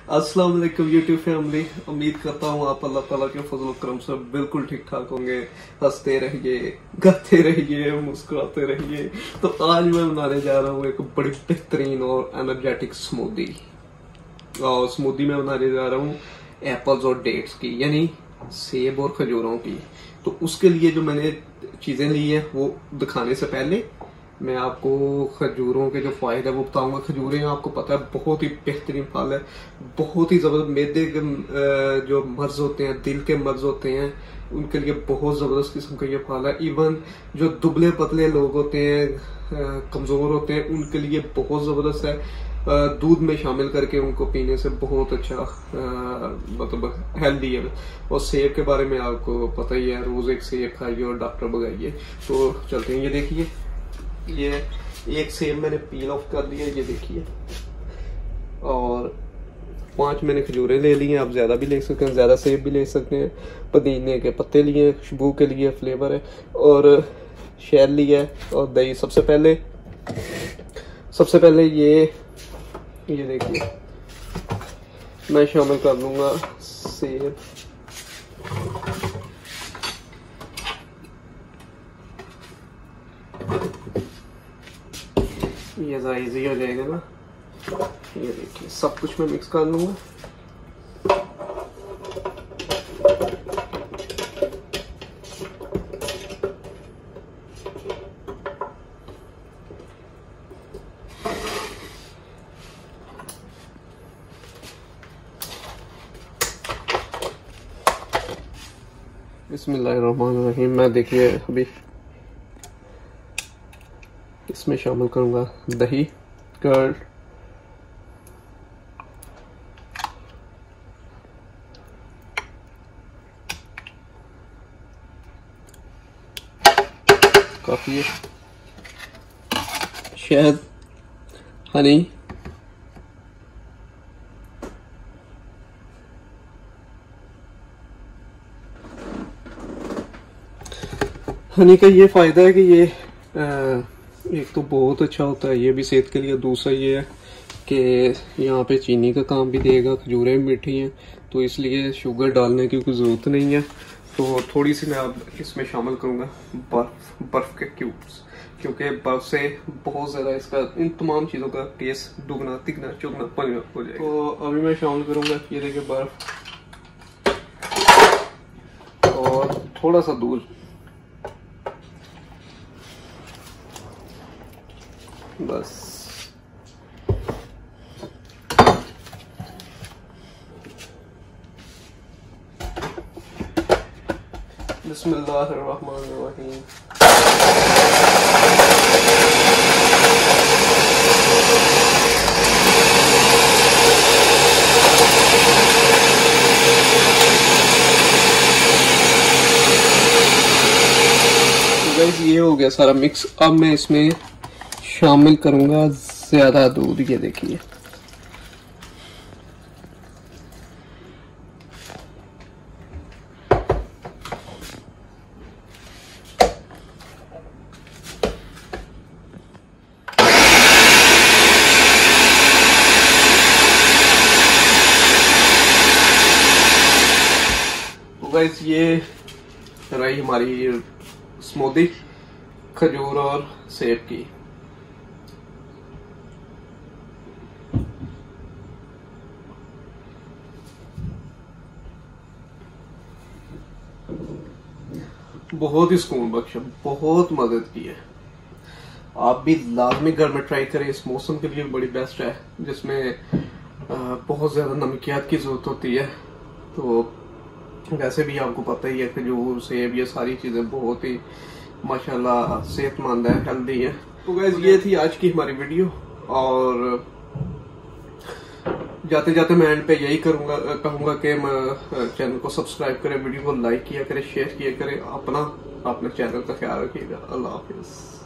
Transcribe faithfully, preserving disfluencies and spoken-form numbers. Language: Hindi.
अस्सलाम वालेकुम यूट्यूब फैमिली। उम्मीद करता हूँ आप अल्लाह ताला के फजल करम से बिल्कुल ठीक ठाक होंगे। हंसते रहिए, गाते रहिए, मुस्कुराते रहिए। तो आज मैं बनाने जा रहा हूँ एक बड़ी बेहतरीन और एनर्जेटिक स्मूदी। और स्मूदी में बनाने जा रहा हूँ एप्पल्स और डेट्स की, यानी सेब और खजूरों की। तो उसके लिए जो मैंने चीजें ली है वो दिखाने से पहले मैं आपको खजूरों के जो फायदे वो बताऊंगा। खजूरें आपको पता है बहुत ही बेहतरीन फल है, बहुत ही जबरदस्त। मैदे के जो मर्ज होते हैं, दिल के मर्ज होते हैं, उनके लिए बहुत जबरदस्त किस्म का ये फल है। इवन जो दुबले पतले लोग होते हैं, कमजोर होते हैं, उनके लिए बहुत जबरदस्त है। दूध में शामिल करके उनको पीने से बहुत अच्छा मतलब हेल्दी है। और सेब के बारे में आपको पता ही है, रोज एक सेब खाइए और डॉक्टर भगाइए। तो चलते हैं। ये देखिए, ये एक सेब मैंने पील ऑफ कर दिया, ये देखिए। और पांच मैंने खजूरें ले ली हैं। आप ज्यादा भी ले सकते हैं, ज्यादा सेब भी ले सकते हैं। पुदीने के पत्ते लिए, खुशबू के लिए, फ्लेवर है। और शहद लिया है और दही। सबसे पहले सबसे पहले ये ये देखिए, मैं शामिल कर लूंगा सेब। ये ज़रा इजी हो जाएगा ना। ये देखिए, सब कुछ मैं मिक्स कर लूंगा। बिस्मिल्लाहिर्रहमानिर्रहीम। मैं देखिए अभी इसमें शामिल करूंगा दही, कर्ड, काफी है, शहद, हनी, हनी का ये फायदा है कि ये आ, एक तो बहुत अच्छा होता है, ये भी सेहत के लिए। दूसरा ये है कि यहाँ पे चीनी का काम भी देगा। खजूरें मीठी हैं तो इसलिए शुगर डालने की कोई ज़रूरत नहीं है। तो थोड़ी सी मैं अब इसमें शामिल करूँगा बर्फ़ बर्फ़ के क्यूब्स, क्योंकि बर्फ़ से बहुत ज़्यादा इसका, इन तमाम चीज़ों का टेस्ट दुगना तिगना चुगना पंगना हो जाएगा। तो अभी मैं शामिल करूँगा, ये देखिए, बर्फ़ और थोड़ा सा दूध। बस बिस्मिल्लाहिर्रहमानिर्रहीम। गाइस, ये हो गया सारा मिक्स। अब मैं इसमें शामिल करूंगा ज्यादा दूध। ये देखिए, तो गाइस ये रही हमारी स्मूदी खजूर और सेब की। बहुत ही सुकून बख्श, बहुत मदद की है। आप भी लाजमी घर में ट्राई करें। इस मौसम के लिए बड़ी बेस्ट है, जिसमें बहुत ज्यादा नमकियात की जरूरत होती है। तो वैसे भी आपको पता ही है, खजूर, सेब, ये सारी चीजें बहुत ही माशाल्लाह सेहतमंद है, हेल्दी है। तो गाइस, ये थी आज की हमारी वीडियो। और जाते जाते मैं एंड पे यही करूंगा कहूंगा कि चैनल को सब्सक्राइब करें, वीडियो को लाइक किया करें, शेयर किया करें। अपना अपने चैनल का ख्याल रखिएगा। अल्लाह हाफिज।